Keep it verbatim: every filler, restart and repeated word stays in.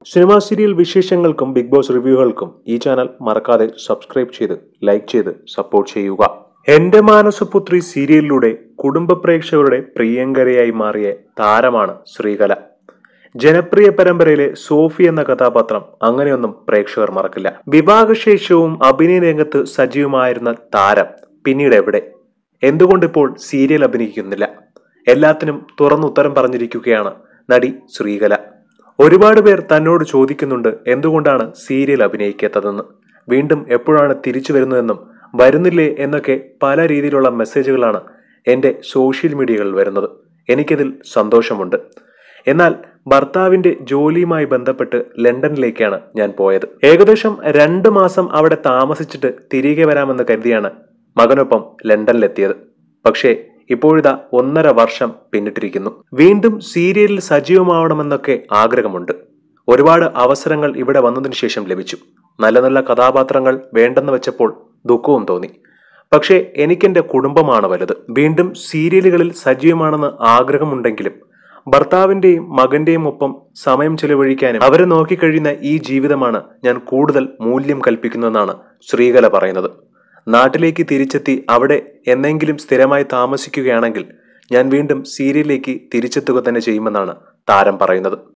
Cinema serial വിശേഷങ്ങൾക്കും Bigg Boss റിവ്യൂകൾക്കും ഈ ചാനൽ മറക്കാതെ സബ്സ്ക്രൈബ് ചെയ്ത് ലൈക്ക് ചെയ്ത് സപ്പോർട്ട് ചെയ്യുക. എന്റെ മാനസപുത്രി സീരിയലിലൂടെ കുടുംബ പ്രേക്ഷകരുടെ പ്രിയങ്കരയായി മാറിയ താരമാണ് ശ്രീകല. ജനപ്രിയ പരമ്പരയിലെ സോഫി എന്ന കഥാപാത്രം അങ്ങനെയൊന്നും പ്രേക്ഷകർ മറക്കില്ല. വിവാഹശേഷവും അഭിനയ രംഗത്ത് സജീവമായിരുന്ന താരം പിന്നീട് എവിടെ? എന്തുകൊണ്ടിപ്പോൾ സീരിയൽ അഭിനയിക്കുന്നില്ല? എല്ലാത്തിനും തുറന്നുത്തരം പറഞ്ഞിരിക്കുകയാണ് നടി ശ്രീകല. ഒരുപാട് പേർ തന്നോട് ചോദിക്കുന്നുണ്ട് എന്തുകൊണ്ടാണ് സീരിയൽ അഭിനയിക്കാത്തതെന്ന്, വീണ്ടും എപ്പോഴാണ് തിരിച്ചു വരുന്നതെന്നും വരുന്നില്ലേ എന്നൊക്കെ പല രീതിയിലുള്ള മെസ്സേജുകളാണ് എൻ്റെ സോഷ്യൽ മീഡിയകളിൽ വരുന്നത്. എനിക്കതിൽ സന്തോഷമുണ്ട്. എന്നാൽ ഭർത്താവിന്റെ ജോലിയുമായി ബന്ധപ്പെട്ട് ലണ്ടനിലേക്കാണ് ഞാൻ പോയത്. ഏകദേശം രണ്ട് മാസം അവിടെ താമസിച്ചിട്ട് തിരികെ വരാമെന്ന് കരുതിയാണ് മകനൊപ്പം ലണ്ടനിലെത്തിയത്. പക്ഷേ ഇപ്പോഴിതാ ഒന്നര വർഷം പിന്നിട്ടിരിക്കുന്നു. വീണ്ടും സീരിയലിൽ സജീവമാവണമെന്നൊക്കെ ആഗ്രഹമുണ്ട്. ഒരുപാട് അവസരങ്ങൾ ഇവിടെ വന്നതിന് ശേഷം ലഭിച്ചു. നല്ല നല്ല കഥാപാത്രങ്ങൾ വേണ്ടെന്ന് വെച്ചപ്പോൾ ദുഃഖവും തോന്നി. പക്ഷേ എനിക്കെന്റെ കുടുംബമാണ് വലുത്. വീണ്ടും സീരിയലുകളിൽ സജീവമാണെന്ന് ആഗ്രഹമുണ്ടെങ്കിലും ഭർത്താവിന്റെയും മകന്റെയും ഒപ്പം സമയം ചെലവഴിക്കാനും അവരെ നോക്കിക്കഴിയുന്ന ഈ ജീവിതമാണ് ഞാൻ കൂടുതൽ മൂല്യം കൽപ്പിക്കുന്നതെന്നാണ് ശ്രീകല പറയുന്നത്. നാട്ടിലേക്ക് തിരിച്ചെത്തി അവിടെ എന്നെങ്കിലും സ്ഥിരമായി താമസിക്കുകയാണെങ്കിൽ ഞാൻ വീണ്ടും സീരിയലിലേക്ക് തിരിച്ചെത്തുക തന്നെ ചെയ്യുമെന്നാണ് താരം പറയുന്നത്.